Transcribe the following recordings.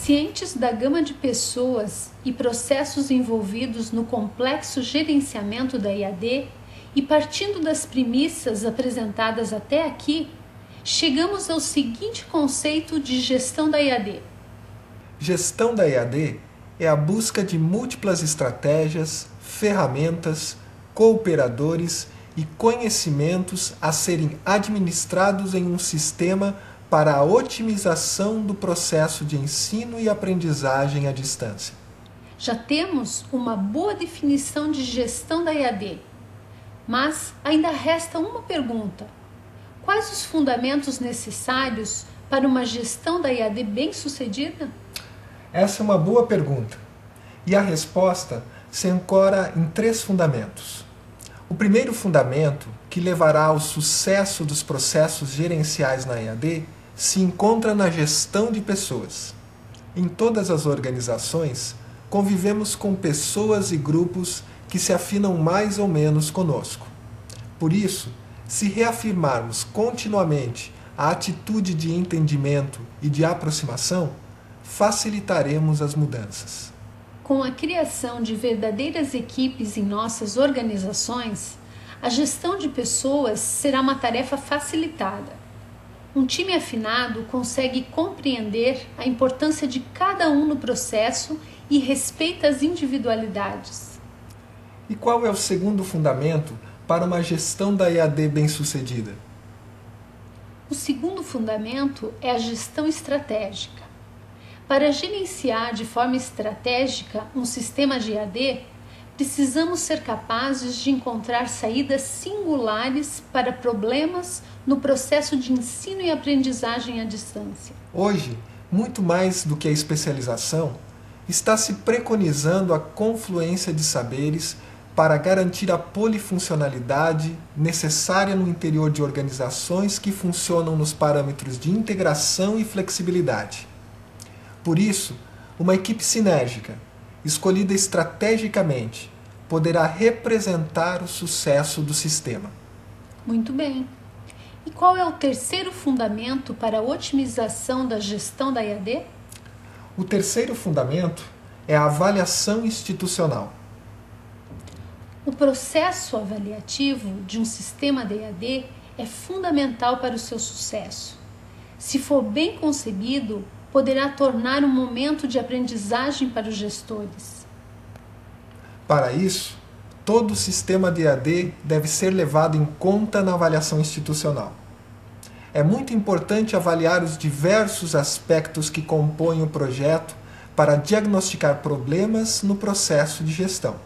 Cientes da gama de pessoas e processos envolvidos no complexo gerenciamento da EAD e partindo das premissas apresentadas até aqui, chegamos ao seguinte conceito de gestão da EAD. Gestão da EAD é a busca de múltiplas estratégias, ferramentas, cooperadores e conhecimentos a serem administrados em um sistema para a otimização do processo de ensino e aprendizagem à distância. Já temos uma boa definição de gestão da EAD, mas ainda resta uma pergunta. Quais os fundamentos necessários para uma gestão da EAD bem-sucedida? Essa é uma boa pergunta, e a resposta se ancora em 3 fundamentos. O primeiro fundamento, que levará ao sucesso dos processos gerenciais na EAD, se encontra na gestão de pessoas. Em todas as organizações, convivemos com pessoas e grupos que se afinam mais ou menos conosco. Por isso, se reafirmarmos continuamente a atitude de entendimento e de aproximação, facilitaremos as mudanças. Com a criação de verdadeiras equipes em nossas organizações, a gestão de pessoas será uma tarefa facilitada. Um time afinado consegue compreender a importância de cada um no processo e respeita as individualidades. E qual é o segundo fundamento para uma gestão da EAD bem-sucedida? O segundo fundamento é a gestão estratégica. Para gerenciar de forma estratégica um sistema de EAD, precisamos ser capazes de encontrar saídas singulares para problemas no processo de ensino e aprendizagem à distância. Hoje, muito mais do que a especialização, está se preconizando a confluência de saberes para garantir a polifuncionalidade necessária no interior de organizações que funcionam nos parâmetros de integração e flexibilidade. Por isso, uma equipe sinérgica, escolhida estrategicamente, poderá representar o sucesso do sistema. Muito bem. E qual é o terceiro fundamento para a otimização da gestão da EAD? O terceiro fundamento é a avaliação institucional. O processo avaliativo de um sistema de EAD é fundamental para o seu sucesso. Se for bem concebido, poderá tornar um momento de aprendizagem para os gestores. Para isso, todo o sistema de EAD deve ser levado em conta na avaliação institucional. É muito importante avaliar os diversos aspectos que compõem o projeto para diagnosticar problemas no processo de gestão.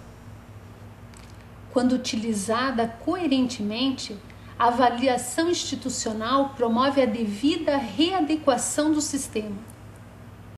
Quando utilizada coerentemente, a avaliação institucional promove a devida readequação do sistema.